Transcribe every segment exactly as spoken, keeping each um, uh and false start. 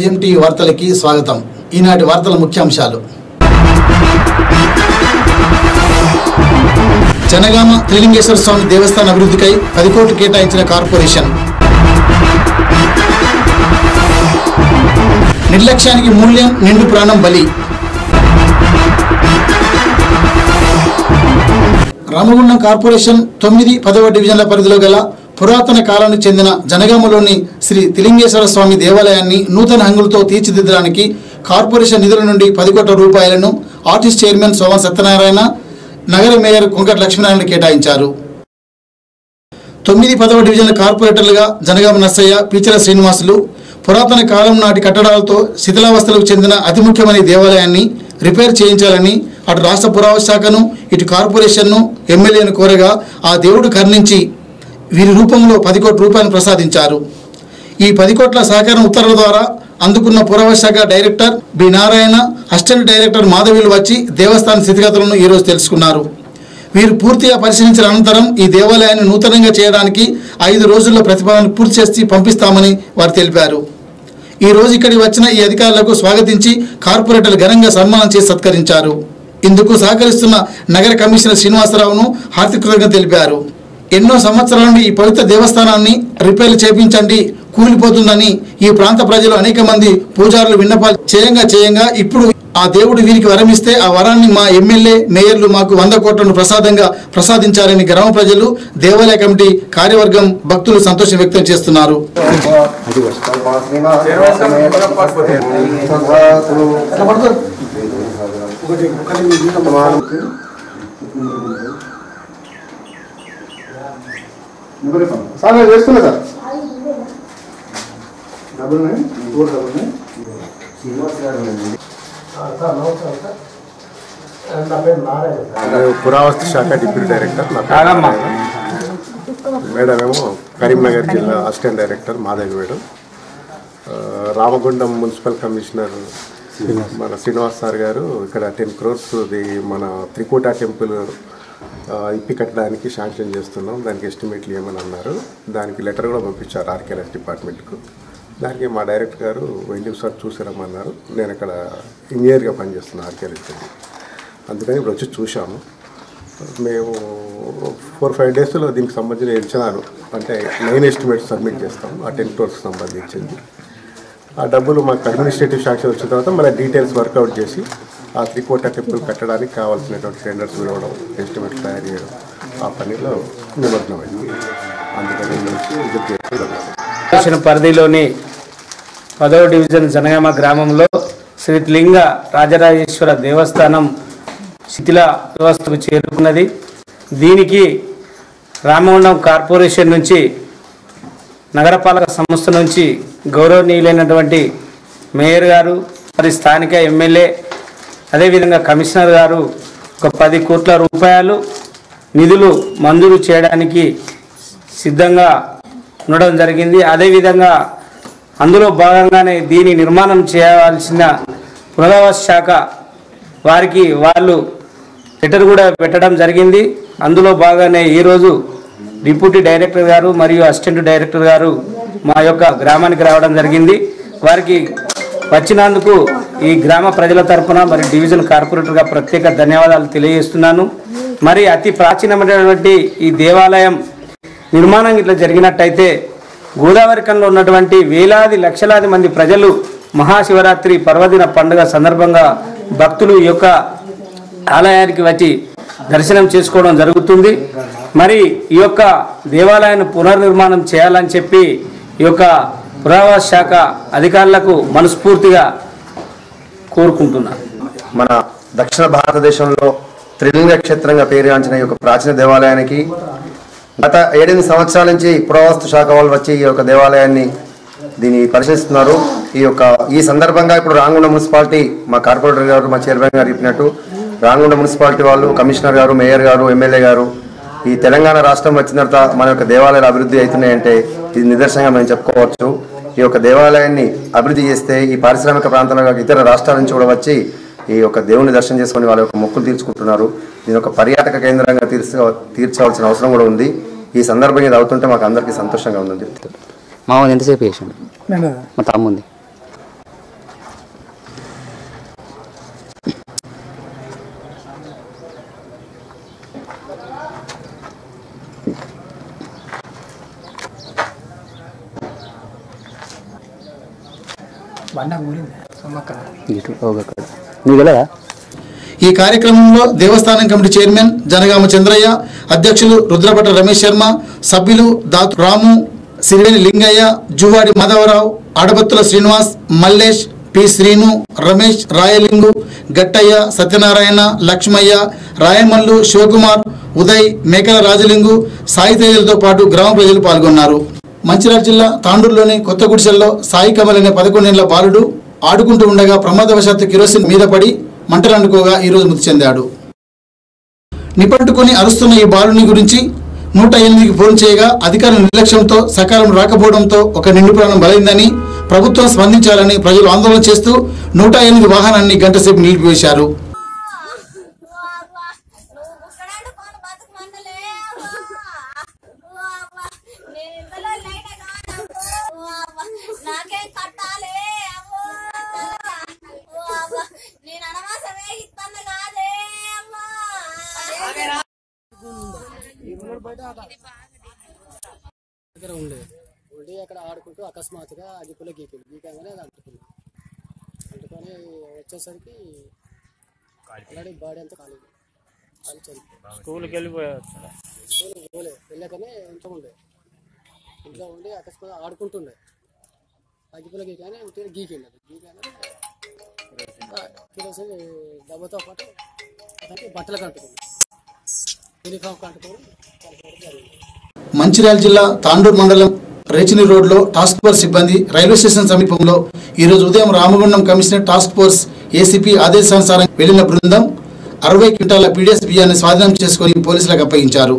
జిఎంటీవీ వార్తలకి స్వాగతం. ఈనాటి వార్తల ముఖ్యాంశాలు. జనగామ త్రిలింగేశ్వర స్వామి దేవస్థాన అభివృద్ధికై పది కోట్లు కేటాయించిన కార్పొరేషన్. నిర్లక్ష్యానికి మూల్యం నిండు ప్రాణం బలి. రామగుండం కార్పొరేషన్ తొమ్మిది పదవ డివిజన్ల పరిధిలో గల పురాతన కాలానికి చెందిన జనగామలోని శ్రీ త్రిలింగేశ్వర స్వామి దేవాలయాన్ని నూతన హంగులతో తీర్చిదిద్దడానికి కార్పొరేషన్ నిధుల నుండి పది కోట్ల రూపాయలను ఆర్టిస్ట్ చైర్మన్ సోమన్ సత్యనారాయణ, నగర మేయర్ కొంకట లక్ష్మీనారాయణ కేటాయించారు. తొమ్మిది పదవ డివిజన్ల కార్పొరేటర్లుగా జనగామ నర్సయ్య, పీచల శ్రీనివాసులు పురాతన కాలం నాటి కట్టడాలతో శిథిలావస్థలకు చెందిన అతి ముఖ్యమైన దేవాలయాన్ని రిపేర్ చేయించాలని అటు రాష్ట్ర పురావస్తు శాఖను, ఇటు కార్పొరేషన్ను, ఎమ్మెల్యేను కోరగా ఆ దేవుడు కరుణించి వీరి రూపంలో పది కోట్ల రూపాయలు ప్రసాదించారు. ఈ పది కోట్ల సహకారం ఉత్తర్వుల ద్వారా అందుకున్న పురావస్తు శాఖ director B Narayana, assistant director మాధవీలు వచ్చి దేవస్థాన స్థితిగతులను ఈరోజు తెలుసుకున్నారు. వీరు పూర్తిగా పరిశీలించిన అనంతరం ఈ దేవాలయాన్ని నూతనంగా చేయడానికి ఐదు రోజుల్లో ప్రతిపాదన పూర్తి చేసి పంపిస్తామని వారు తెలిపారు. ఈ రోజు ఇక్కడికి వచ్చిన ఈ అధికారులకు స్వాగతించి కార్పొరేటర్లు ఘనంగా సన్మానం చేసి సత్కరించారు. ఇందుకు సహకరిస్తున్న నగర కమిషనర్ శ్రీనివాసరావును హార్దిక కృతజ్ఞతలు తెలిపారు. ఎన్నో సంవత్సరాల నుండి ఈ పవిత్ర దేవస్థానాన్ని రిపేర్లు చేపించండి, కూలిపోతుందని ఈ ప్రాంత ప్రజలు అనేక మంది పూజారులు విన్నపాలు చేయంగా చేయంగా ఇప్పుడు ఆ దేవుడు వీరికి వరమిస్తే ఆ వరాన్ని మా ఎమ్మెల్యే, మేయర్లు మాకు వంద కోట్లను ప్రసాదంగా ప్రసాదించారని గ్రామ ప్రజలు, దేవాలయ కమిటీ కార్యవర్గం, భక్తులు సంతోషం వ్యక్తం చేస్తున్నారు. సార్ వేస్తున్నా sir double nine four double nine పురావస్తు శాఖ డిప్యూటీ డైరెక్టర్ మేడం ఏమో కరీంనగర్ జిల్లా assistant director Madhavi madam, Ramagundam municipal commissioner మన శ్రీనివాస్ సార్ గారు ఇక్కడ టెన్ క్రోర్స్ మన త్రికూట టెంపుల్ ఇప్పి కట్టడానికి శాంక్షన్ చేస్తున్నాం, దానికి ఎస్టిమేట్లు ఏమని అన్నారు. దానికి లెటర్ కూడా పంపించారు ఆర్కేఎస్ డిపార్ట్మెంట్కు. దానికి మా డైరెక్టర్ గారు వెళ్ళి సార్ చూసారమ్మన్నారు. నేను ఇక్కడ ఇంజనీర్గా పనిచేస్తున్నాను ఆర్కేఎస్, అందుకని ఇప్పుడు వచ్చి చూసాము. మేము ఫోర్ ఫైవ్ డేస్లో దీనికి సంబంధించిన అంచనాలు అంటే మెయిన్ ఎస్టిమేట్ సబ్మిట్ చేస్తాం ఆ టెన్ క్రోర్స్కి సంబంధించింది. ఆ డబ్బులు మాకు అడ్మినిస్ట్రేటివ్ శాంక్షన్ వచ్చిన తర్వాత మళ్ళీ డీటెయిల్స్ వర్కౌట్ చేసి ఆ త్రికోట టెంపుల్ కట్టడానికి కావాల్సినటువంటి టెండర్స్ ఇవ్వడం, ఎస్టిమేట్ తయారు చేయడం, ఆ పనిలో నిమగ్నమైంది. అందుకని పరిధిలోని పదవ డివిజన్ జనగామ గ్రామంలో శ్రీ త్రిలింగ రాజరాజేశ్వర దేవస్థానం శిథిల వ్యవస్థకు చేరుకున్నది. దీనికి రామగుండం కార్పొరేషన్ నుంచి, నగరపాలక సంస్థ నుంచి గౌరవనీయులైనటువంటి మేయర్ గారు, మరి స్థానిక ఎమ్మెల్యే, అదేవిధంగా కమిషనర్ గారు ఒక పది కోట్ల రూపాయలు నిధులు మంజూరు చేయడానికి సిద్ధంగా ఉండడం జరిగింది. అదేవిధంగా అందులో భాగంగానే దీని నిర్మాణం చేయవలసిన పునరావాస శాఖ వారికి వాళ్ళు లెటర్ కూడా పెట్టడం జరిగింది. అందులో భాగంగానే ఈరోజు డిప్యూటీ డైరెక్టర్ గారు మరియు అసిస్టెంట్ డైరెక్టర్ గారు మా యొక్క గ్రామానికి రావడం జరిగింది. వారికి వచ్చినందుకు ఈ గ్రామ ప్రజల తరఫున మరి డివిజన్ కార్పొరేటర్గా ప్రత్యేక ధన్యవాదాలు తెలియజేస్తున్నాను. మరి అతి ప్రాచీనమైనటువంటి ఈ దేవాలయం నిర్మాణం ఇట్లా జరిగినట్టయితే గోదావరి కన్లో ఉన్నటువంటి వేలాది లక్షలాది మంది ప్రజలు మహాశివరాత్రి పర్వదిన పండుగ సందర్భంగా భక్తులు ఈ యొక్క ఆలయానికి వచ్చి దర్శనం చేసుకోవడం జరుగుతుంది. మరి ఈ యొక్క దేవాలయాన్ని పునర్నిర్మాణం చేయాలని చెప్పి ఈ యొక్క పురావస్తు శాఖ అధికారులకు మనస్ఫూర్తిగా కోరుకుంటున్నాను. మన దక్షిణ భారతదేశంలో త్రిలింగ క్షేత్రంగా పేరుగాంచిన ఈ యొక్క ప్రాచీన దేవాలయానికి గత ఏడెనిమిది సంవత్సరాల నుంచి పురావస్తు శాఖ వాళ్ళు వచ్చి ఈ యొక్క దేవాలయాన్ని దీన్ని పరిశీలిస్తున్నారు. ఈ యొక్క ఈ సందర్భంగా ఇప్పుడు రామగుండం మున్సిపాలిటీ మా కార్పొరేటర్ గారు, మా చైర్మన్ గారు చెప్పినట్టు రామగుండం మున్సిపాలిటీ వాళ్ళు, కమిషనర్ గారు, మేయర్ గారు, ఎమ్మెల్యే గారు ఈ తెలంగాణ రాష్ట్రం వచ్చిన తర్వాత మన యొక్క దేవాలయాలు అభివృద్ధి అవుతున్నాయంటే ఇది నిదర్శనంగా మనం చెప్పుకోవచ్చు. ఈ యొక్క దేవాలయాన్ని అభివృద్ధి చేస్తే ఈ పారిశ్రామిక ప్రాంతంలో ఇతర రాష్ట్రాల నుంచి కూడా వచ్చి ఈ యొక్క దేవుని దర్శనం చేసుకొని వాళ్ళ యొక్క మొక్కులు తీర్చుకుంటున్నారు. దీని ఒక పర్యాటక కేంద్రంగా తీర్చ తీర్చవలసిన అవసరం కూడా ఉంది. ఈ సందర్భంగా ఇది అవుతుంటే మాకు అందరికీ సంతోషంగా ఉందని చెప్తారు. మా ఎంతసేపు చేసాడు మా తమ్ముంది ఈ కార్యక్రమంలో దేవస్థానం కమిటీ చైర్మన్ జనగామ చంద్రయ్య, అధ్యక్షులు రుద్రపట్ల రమేష్ శర్మ, సభ్యులు దాతు రాము, సిరివేని లింగయ్య, జువాడి మాధవరావు, ఆడబత్తుల శ్రీనివాస్, మల్లేష్, పి శ్రీను, రమేష్, రాయలింగు, గట్టయ్య, సత్యనారాయణ, లక్ష్మయ్య, రాయమల్లు, శివకుమార్, ఉదయ్, మేకల రాజలింగు, సాయి తేజలతో పాటు గ్రామ ప్రజలు పాల్గొన్నారు. మంచిర్యాల జిల్లా తాండూరులోని కొత్త గుడిసెల్లో సాయి కమల్ అనే పదకొండేళ్ల బాలుడు ఆడుకుంటూ ఉండగా ప్రమాదవశాత్తు కిరోసిన్ మీద పడి మంటలు అంటుకోగా ఈరోజు మృతి చెందాడు. నిపట్టుకుని అరుస్తున్న ఈ బాలుని గురించి నూట ఎనిమిదికి ఫోన్ చేయగా అధికారుల నిర్లక్ష్యంతో సకాలం రాకపోవడంతో ఒక నిండు ప్రాణం బలైందని, ప్రభుత్వం స్పందించాలని ప్రజలు ఆందోళన చేస్తూ నూట ఎనిమిది వాహనాన్ని గంటసేపు నిలిపివేశారు. దగ్గర ఉండే ఉండి అక్కడ ఆడుకుంటూ అకస్మాత్తుగా అగ్గిపుల్ల గీకింది గీకంగానే అది అంటుకుంది. అంటుకొని వచ్చేసరికి ఆల్రెడీ బాడీ అంతా ఖాళీ కాల్చింది. స్కూల్కి వెళ్ళిపోయారు. స్కూల్కి పోలే వెళ్ళాకనే ఇంట్లో ఉండే ఇంట్లో ఉండి అకస్మాత్తుగా ఆడుకుంటుండే అగ్గిపుల్ల గీకగానే ఉంటే గీకింది. అది గీకగానే కిరోసిన్ డబ్బతో పాటు అతనికి బట్టలు కట్టుకుంది, యూనిఫామ్ కట్టుకొని కట్టుకోవడం జరిగింది. మంచిర్యాల జిల్లా తాండూరు మండలం రేచిని రోడ్లో టాస్క్ ఫోర్స్ సిబ్బంది రైల్వే స్టేషన్ సమీపంలో ఈరోజు ఉదయం Ramagundam commissioner task force ACP ఆదేశానుసారం వెళ్లిన బృందం అరవై క్వింటాల పీడీఎస్ బియ్యాన్ని స్వాధీనం చేసుకుని పోలీసులకు అప్పగించారు.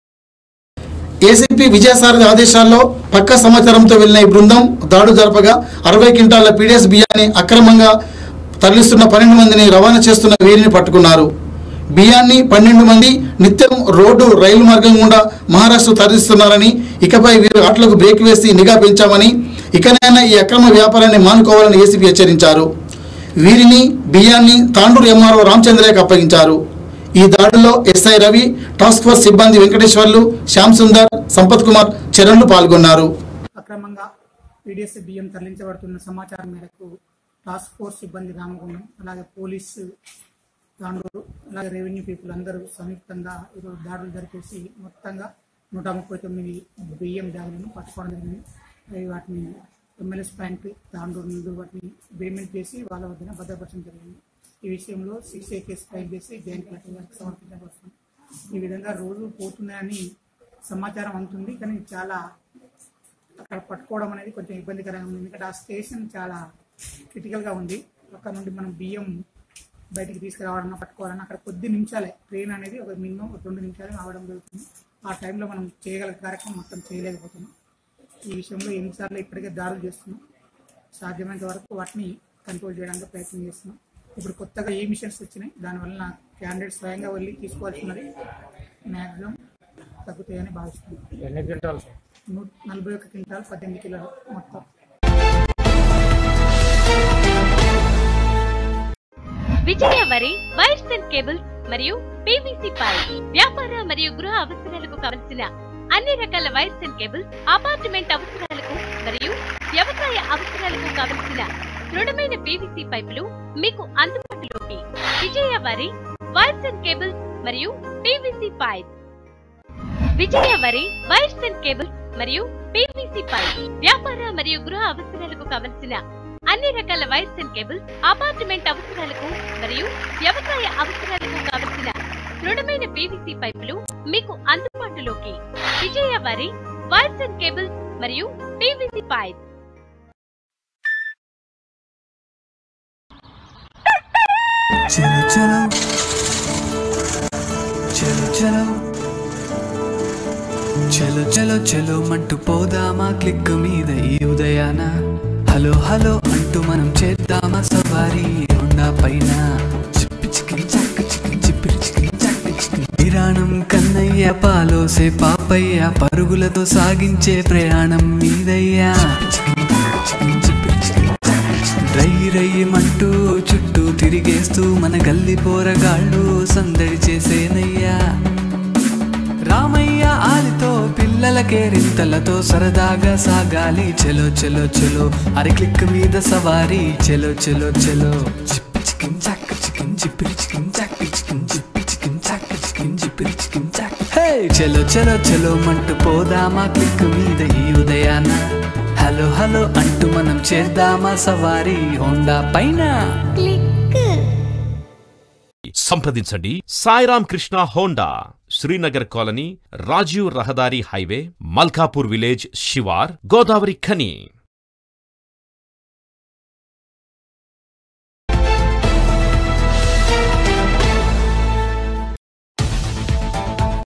ఏసీపీ విజయసారథి ఆదేశాల్లో పక్క సమాచారంతో వెళ్లిన ఈ బృందం దాడు జరపగా అరవై క్వింటాల పీడీఎస్ బియ్యాన్ని అక్రమంగా తరలిస్తున్న పన్నెండు మందిని రవాణా చేస్తున్న వీరిని పట్టుకున్నారు. బియ్యాన్ని పన్నెండు మంది నిత్యం రోడ్డు రైలు మార్గం గుండా మహారాష్ట్ర తరలిస్తున్నారని, ఇకపై వీరు ఆటలకు బ్రేక్ వేసి నిఘా పెంచామని, ఇకనైనా ఈ అక్రమ వ్యాపారాన్ని మానుకోవాలని ఏసీపీ హెచ్చరించారు. వీరిని బియ్యాన్ని తాండూరు ఎంఆర్ఓ రామచంద్రయ్యకు అప్పగించారు. ఈ దాడిలో ఎస్ఐ రవి, టాస్క్ ఫోర్స్ సిబ్బంది వెంకటేశ్వర్లు, శ్యామ్ సుందర్, సంపత్ కుమార్, చరణ్లు పాల్గొన్నారు. అక్రమంగా పీడీఎస్ బియ్యం తరలించబడుతున్న సమాచారం మేరకు టాస్క్ ఫోర్స్ సిబ్బంది రామగుండం, అలాగే పోలీసు తాండూరు, అలాగే రెవెన్యూ పీపుల్ అందరూ సంయుక్తంగా ఈరోజు దాడులు జరిపేసి మొత్తంగా నూట ముప్పై తొమ్మిది బియ్యం బ్యాగులను పట్టుకోవడం జరిగింది. వాటిని ఎమ్మెల్యేస్ బ్యాంక్ తాండూరు నుండి వాటిని పేమెంట్ చేసి వాళ్ళ వద్దన భద్రపరచడం జరిగింది. ఈ విషయంలో సిక్స్ ఏ కేసు ఫైల్ చేసి జాయింట్ కలెక్టర్ గారికి సమర్పించబడుతుంది. ఈ విధంగా రోజు పోతున్నాయని సమాచారం అందుతుంది, కానీ చాలా అక్కడ పట్టుకోవడం అనేది కొంచెం ఇబ్బందికరంగా ఉంది. ఎందుకంటే ఆ స్టేషన్ చాలా క్రిటికల్గా ఉంది. అక్కడ నుండి మనం బియ్యం బయటికి తీసుకురావాలన్నా పట్టుకోవాలన్నా అక్కడ కొద్ది నిమిషాలే, ట్రైన్ అనేది ఒక మినిమం ఒక రెండు నిమిషాలు రావడం జరుగుతుంది. ఆ టైంలో మనం చేయగల కార్యక్రమం మొత్తం చేయలేకపోతున్నాం. ఈ విషయంలో ఎన్నిసార్లు ఇప్పటికే దాడులు చేస్తున్నాం, సాధ్యమైనంత వరకు వాటిని కంట్రోల్ చేయడానికి ప్రయత్నం చేస్తున్నాం. ఇప్పుడు కొత్తగా ఏ మిషన్స్ వచ్చినాయి, దానివల్ల క్యాండిడేట్ స్వయంగా వెళ్ళి తీసుకోవాల్సినది మ్యాక్సిమం తగ్గుతాయని భావిస్తున్నాం. నూట నలభై ఒక క్వింటాల్ పద్దెనిమిది కిలోలు మొత్తం. Vijaya Vari wires and cables మరియు పీవీసీ పైప్ వ్యాపార మరియు గృహ అవసరాలకు కావలసిన అన్ని రకాల వైర్స్ అండ్ కేబుల్స్, అపార్ట్మెంట్ అవసరాలకు మరియు వ్యవసాయ అవసరాలకు కావలసిన దృఢమైన పీవీసీ పైపులు మీకు అందుబాటులోకి. Vijaya Vari wires and cables మరియు PVC pipe. Vijaya Vari wires and cables మరియు పీవీసీ పైప్ వ్యాపార మరియు గృహ అవసరాలకు కావలసిన అన్ని రకాల వైర్స్ అండ్ కేబుల్స్, అపార్ట్మెంట్ అవసరాలకు మరియు వ్యవసాయ అవసరాలకు కావలసిన దృఢమైన పీవీసీ పైపులు మీకు అందుబాటులోకి. Vijaya Vari wires and cables మరియు పీవీసీ పైప్. చలో చలో చలో చలో చలో చలో చలో మంటూ పోదామా క్లిక్ మీద ఈ ఉదయాన. హలో హలో అంటూ మనం చేద్దామా సవారీ హోండా పైన. చిప్పి చికిరి చక్క చికిరి చిప్పిరి చికిరి చక్క చికిరి. కిరాణం కన్నయ్య పాలోసే పాపయ్య పరుగులతో సాగించే ప్రయాణం మీదయ్యా. రై రయ్యమంటూ చుట్టూ తిరిగేస్తూ మన గల్లి పోరగాళ్ళు సందడి చేసేనయ్యా. రామయ్య ఆలితో పిల్లలకే రింతలతో సరదాగా సాగాలి చెలో చెలో చెలో అరి క్లిక్ మీద సవారీ చెలో చెలో చెలో చిప్పి చికిన్ చాక్ చికిన్ చిప్పిరి చికిన్ చాక్ చికిన్ చిప్పి చికిన్ చాక్ చికిన్ చిప్పిరి చికిన్ చాక్ హే చెలో చెలో చెలో మంటూ పోదామా క్లిక్ మీద ఈ ఉదయాన హలో హలో అంటూ మనం చేద్దామా సవారీ హోండా పైన సంప్రదించండి సాయిరామ్ కృష్ణ హోండా, శ్రీనగర్ కాలనీ, రాజీవ్ రహదారి హైవే, మల్కాపూర్ విలేజ్, శివార్, గోదావరి ఖని.